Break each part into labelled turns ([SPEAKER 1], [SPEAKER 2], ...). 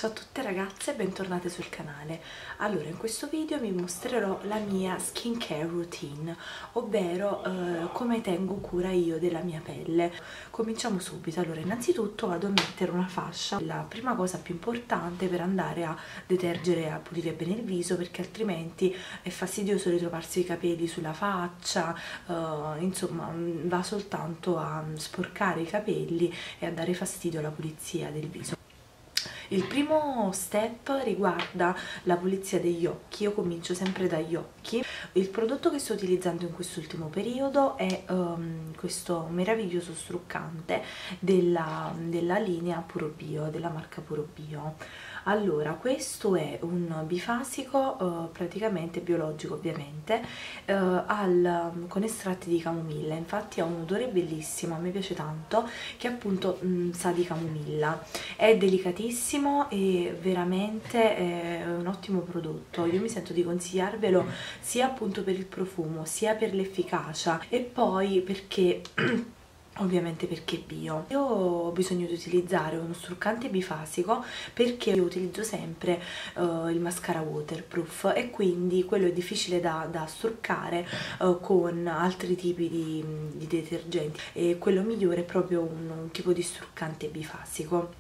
[SPEAKER 1] Ciao a tutte ragazze e bentornate sul canale. Allora, in questo video vi mostrerò la mia skincare routine, ovvero come tengo cura io della mia pelle. Cominciamo subito. Allora, innanzitutto vado a mettere una fascia, la prima cosa più importante per andare a detergere e a pulire bene il viso, perché altrimenti è fastidioso ritrovarsi i capelli sulla faccia, insomma va soltanto a sporcare i capelli e a dare fastidio alla pulizia del viso. Il primo step riguarda la pulizia degli occhi. Io comincio sempre dagli occhi. Il prodotto che sto utilizzando in quest'ultimo periodo è questo meraviglioso struccante della linea Puro Bio, della marca Puro Bio. Allora, questo è un bifasico praticamente biologico, ovviamente, con estratti di camomilla. Infatti ha un odore bellissimo, a me piace tanto, che appunto sa di camomilla. È delicatissimo e veramente è un ottimo prodotto. Io mi sento di consigliarvelo sia appunto per il profumo, sia per l'efficacia e poi perché ovviamente perché è bio. Io ho bisogno di utilizzare uno struccante bifasico perché io utilizzo sempre il mascara waterproof e quindi quello è difficile da struccare con altri tipi di detergenti, e quello migliore è proprio un tipo di struccante bifasico.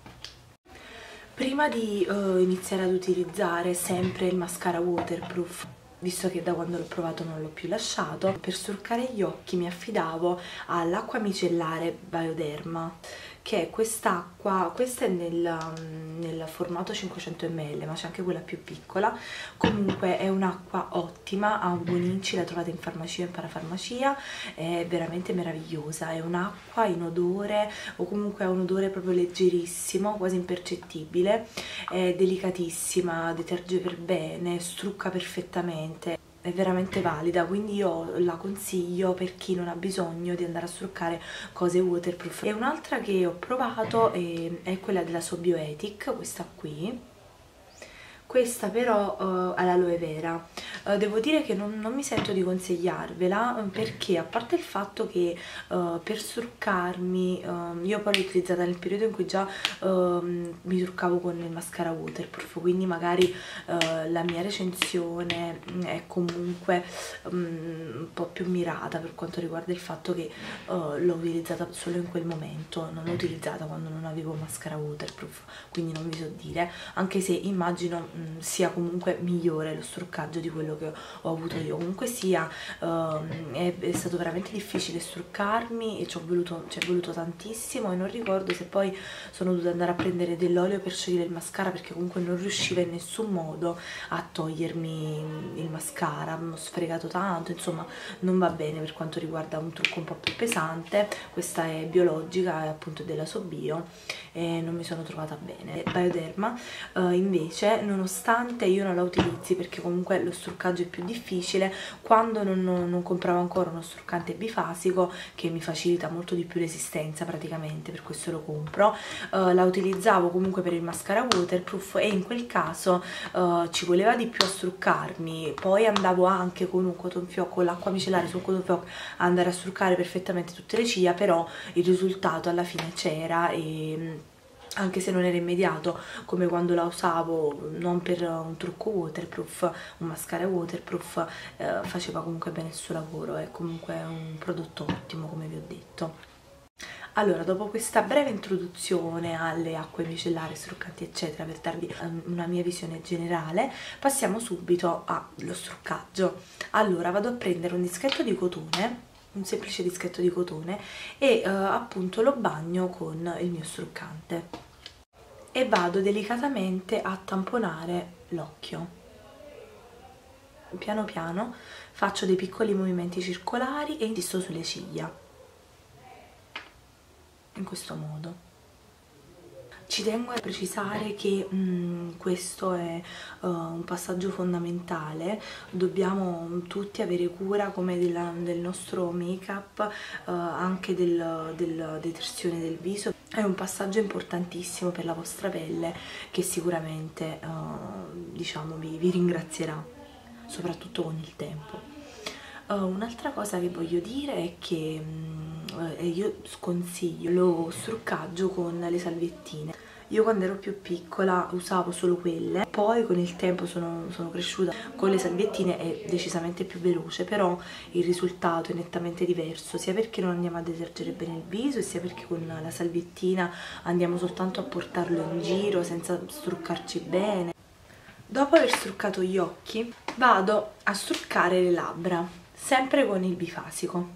[SPEAKER 1] Prima di iniziare ad utilizzare sempre il mascara waterproof, visto che da quando l'ho provato non l'ho più lasciato, per struccare gli occhi mi affidavo all'acqua micellare Bioderma, che è quest'acqua. Questa è nel formato 500 ml, ma c'è anche quella più piccola. Comunque è un'acqua ottima, ha un buon inci, la trovate in farmacia e in parafarmacia, è veramente meravigliosa. È un'acqua inodore, o comunque ha un odore proprio leggerissimo, quasi impercettibile, è delicatissima, deterge per bene, strucca perfettamente, è veramente valida, quindi io la consiglio per chi non ha bisogno di andare a struccare cose waterproof. E un'altra che ho provato è quella della Sobioetic, questa qui. Questa però ha l'aloe vera. Devo dire che non mi sento di consigliarvela perché, a parte il fatto che per struccarmi, io poi l'ho utilizzata nel periodo in cui già mi truccavo con il mascara waterproof, quindi magari la mia recensione è comunque un po' più mirata per quanto riguarda il fatto che l'ho utilizzata solo in quel momento, non l'ho utilizzata quando non avevo mascara waterproof, quindi non vi so dire, anche se immagino sia comunque migliore lo struccaggio di quello che ho avuto io. Comunque sia, è stato veramente difficile struccarmi e ci è voluto tantissimo, e non ricordo se poi sono dovuta andare a prendere dell'olio per sciogliere il mascara, perché comunque non riusciva in nessun modo a togliermi il mascara. Mi ho sfregato tanto, insomma non va bene per quanto riguarda un trucco un po' più pesante. Questa è biologica, è appunto della Sobio, e non mi sono trovata bene. Bioderma invece, nonostante io non la utilizzi perché comunque lo struccaggio è più difficile, quando non compravo ancora uno struccante bifasico che mi facilita molto di più l'esistenza, praticamente per questo lo compro, la utilizzavo comunque per il mascara waterproof, e in quel caso ci voleva di più a struccarmi. Poi andavo anche con un cotton fioc, con l'acqua micellare sul cotton fioc, a andare a struccare perfettamente tutte le ciglia, però il risultato alla fine c'era, e anche se non era immediato come quando la usavo non per un trucco waterproof, un mascara waterproof, faceva comunque bene il suo lavoro. È comunque un prodotto ottimo, come vi ho detto. Allora, dopo questa breve introduzione alle acque micellari, struccanti eccetera, per darvi una mia visione generale, passiamo subito allo struccaggio. Allora, vado a prendere un dischetto di cotone, un semplice dischetto di cotone, e appunto lo bagno con il mio struccante e vado delicatamente a tamponare l'occhio. Piano piano faccio dei piccoli movimenti circolari e insisto sulle ciglia, in questo modo. Ci tengo a precisare che questo è un passaggio fondamentale. Dobbiamo tutti avere cura come del nostro make-up, anche della detersione del viso. È un passaggio importantissimo per la vostra pelle, che sicuramente diciamo vi ringrazierà, soprattutto con il tempo. Un'altra cosa che voglio dire è che io sconsiglio lo struccaggio con le salviettine. Io quando ero più piccola usavo solo quelle, poi con il tempo sono cresciuta con le salviettine, è decisamente più veloce, però il risultato è nettamente diverso, sia perché non andiamo a detergere bene il viso e sia perché con la salviettina andiamo soltanto a portarlo in giro senza struccarci bene. Dopo aver struccato gli occhi vado a struccare le labbra, sempre con il bifasico.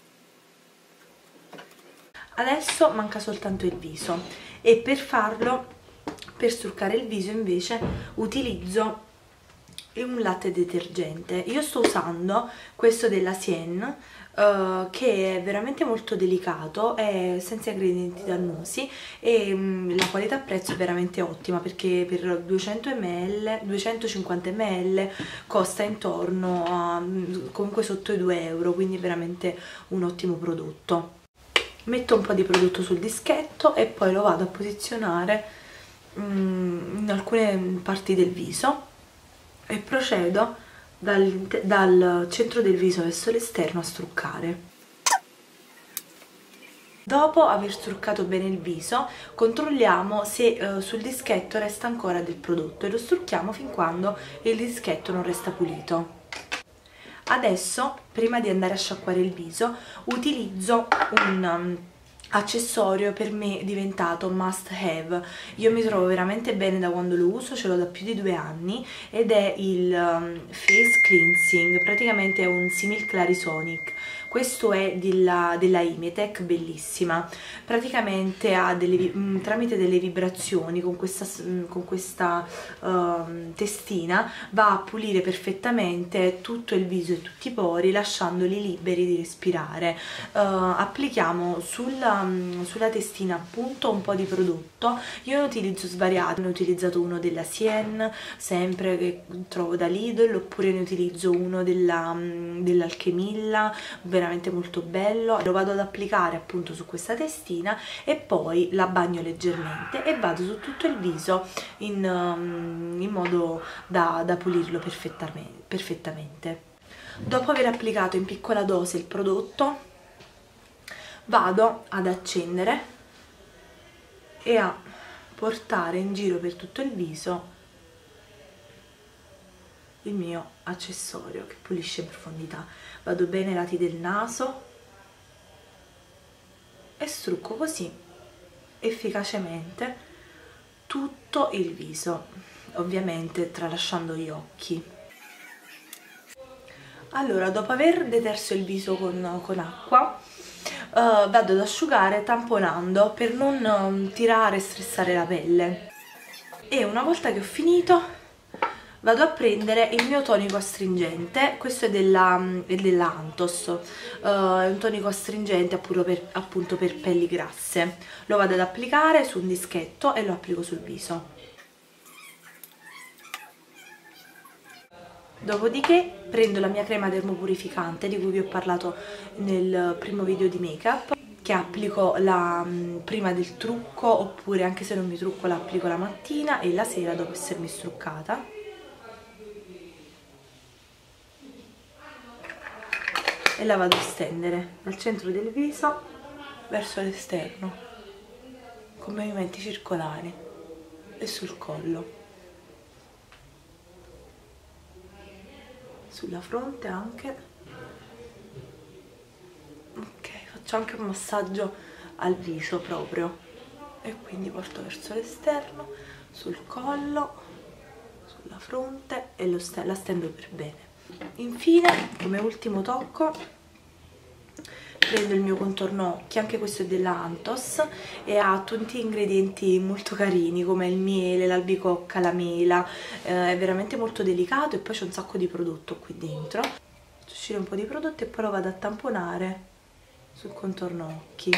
[SPEAKER 1] Adesso manca soltanto il viso e per farlo, per struccare il viso invece, utilizzo un latte detergente. Io sto usando questo della Sien, che è veramente molto delicato, è senza ingredienti dannosi e la qualità prezzo è veramente ottima, perché per 200 ml, 250 ml costa intorno a comunque sotto i 2 euro, quindi è veramente un ottimo prodotto. Metto un po' di prodotto sul dischetto e poi lo vado a posizionare in alcune parti del viso e procedo dal centro del viso verso l'esterno a struccare. Dopo aver struccato bene il viso, controlliamo se sul dischetto resta ancora del prodotto e lo strucchiamo fin quando il dischetto non resta pulito. Adesso, prima di andare a sciacquare il viso, utilizzo un accessorio per me diventato must have. Io mi trovo veramente bene da quando lo uso, ce l'ho da più di 2 anni ed è il Face Cleansing, praticamente è un simil Clarisonic. Questo è della Imetec, bellissima, praticamente ha tramite delle vibrazioni con questa testina va a pulire perfettamente tutto il viso e tutti i pori, lasciandoli liberi di respirare. Applichiamo sulla testina appunto un po' di prodotto. Io ne utilizzo svariati, ne ho utilizzato uno della Sien, sempre che trovo da Lidl, oppure ne utilizzo uno dell'Alchemilla, veramente molto bello. Lo vado ad applicare appunto su questa testina e poi la bagno leggermente e vado su tutto il viso in modo da pulirlo perfettamente. Dopo aver applicato in piccola dose il prodotto, vado ad accendere e a portare in giro per tutto il viso il mio accessorio che pulisce in profondità. Vado bene ai lati del naso e strucco così efficacemente tutto il viso, ovviamente tralasciando gli occhi. Allora, dopo aver deterso il viso con acqua, vado ad asciugare tamponando per non tirare e stressare la pelle. E una volta che ho finito vado a prendere il mio tonico astringente. Questo è della Anthos, è un tonico astringente appunto per pelli grasse. Lo vado ad applicare su un dischetto e lo applico sul viso. Dopodiché prendo la mia crema dermopurificante di cui vi ho parlato nel primo video di make up, che applico prima del trucco, oppure anche se non mi trucco la applico la mattina e la sera dopo essermi struccata. E la vado a stendere dal centro del viso verso l'esterno con movimenti circolari e sul collo, sulla fronte anche. Ok, faccio anche un massaggio al viso proprio e quindi porto verso l'esterno, sul collo, sulla fronte e la stendo per bene. Infine, come ultimo tocco, prendo il mio contorno occhi, anche questo è della Anthos e ha tutti ingredienti molto carini come il miele, l'albicocca, la mela, è veramente molto delicato e poi c'è un sacco di prodotto qui dentro. Faccio uscire un po' di prodotto e poi lo vado a tamponare sul contorno occhi.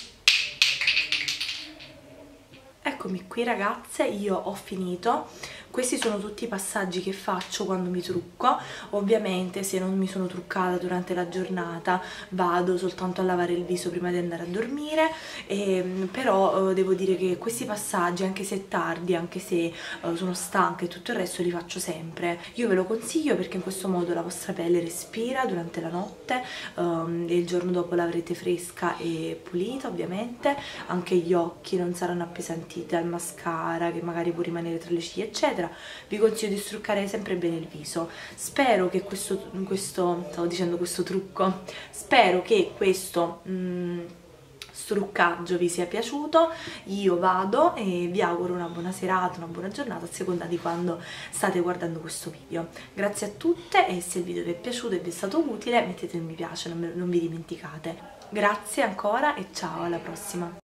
[SPEAKER 1] Eccomi qui ragazze, io ho finito Questi sono tutti i passaggi che faccio quando mi trucco. Ovviamente se non mi sono truccata durante la giornata vado soltanto a lavare il viso prima di andare a dormire, però devo dire che questi passaggi, anche se è tardi, anche se sono stanca e tutto il resto, li faccio sempre. Io ve lo consiglio perché in questo modo la vostra pelle respira durante la notte, e il giorno dopo l'avrete fresca e pulita. Ovviamente anche gli occhi non saranno appesantiti dal mascara che magari può rimanere tra le ciglia eccetera. Vi consiglio di struccare sempre bene il viso. Spero che questo trucco, spero che questo struccaggio vi sia piaciuto. Io vado e vi auguro una buona serata, una buona giornata a seconda di quando state guardando questo video. Grazie a tutte, e se il video vi è piaciuto e vi è stato utile mettete un mi piace, non vi dimenticate. Grazie ancora e ciao, alla prossima.